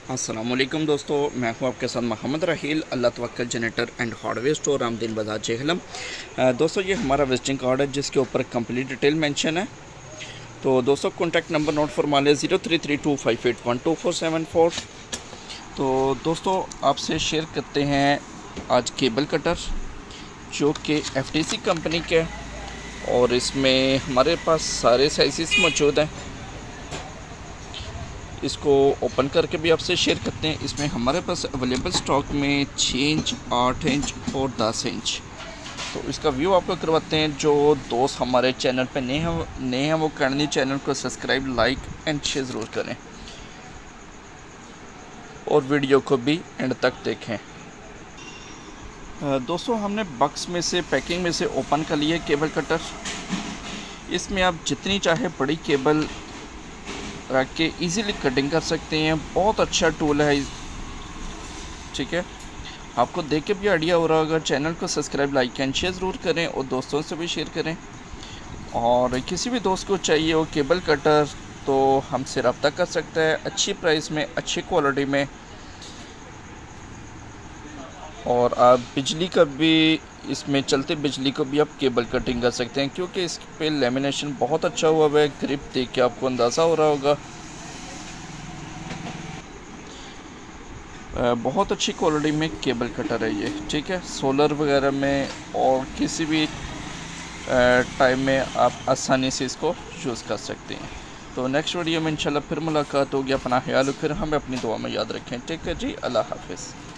अस्सलामुअलैकुम दोस्तों, मैं हूं आपके साथ Mohammad Raheel, Allah Tawakkal generator and hardware store, Ramdeen Bazaar Jhelum. दोस्तों ये हमारा विजिटिंग कार्ड है जिसके ऊपर कंप्लीट डिटेल मेंशन है। तो दोस्तों कॉन्टैक्ट नंबर नोट फरमा लें 0332581247 तो दोस्तों आपसे शेयर करते हैं आज केबल कटर जो कि FTC कंपनी के, और इसमें हमारे पास सारे साइज़ मौजूद हैं। इसको ओपन करके भी आपसे शेयर करते हैं। इसमें हमारे पास अवेलेबल स्टॉक में 6 इंच, 8 इंच और 10 इंच। तो इसका व्यू आपको करवाते हैं। जो दोस्त हमारे चैनल पे नए हैं वो करनी चैनल को सब्सक्राइब, लाइक एंड शेयर ज़रूर करें और वीडियो को भी एंड तक देखें। दोस्तों हमने बॉक्स में से, पैकिंग में से ओपन कर लिया केबल कटर। इसमें आप जितनी चाहे बड़ी केबल रख के इजीली कटिंग कर सकते हैं। बहुत अच्छा टूल है, ठीक है। आपको देख के भी आइडिया हो रहा होगा। चैनल को सब्सक्राइब, लाइक एंड शेयर ज़रूर करें और दोस्तों से भी शेयर करें। और किसी भी दोस्त को चाहिए हो केबल कटर तो हमसे रब्ता कर सकता है, अच्छी प्राइस में, अच्छी क्वालिटी में। और आप बिजली का भी, इसमें चलते बिजली को भी आप केबल कटिंग कर सकते हैं, क्योंकि इस पे लेमिनेशन बहुत अच्छा हुआ है। ग्रिप देख के आपको अंदाज़ा हो रहा होगा। बहुत अच्छी क्वालिटी में केबल कटर है ये, ठीक है। सोलर वगैरह में और किसी भी टाइम में आप आसानी से इसको यूज़ कर सकते हैं। तो नेक्स्ट वीडियो में इंशाल्लाह फिर मुलाकात होगी। अपना ख्याल रखें, हमें अपनी दुआ में याद रखें। ठीक है जी, अल्लाह हाफिज़।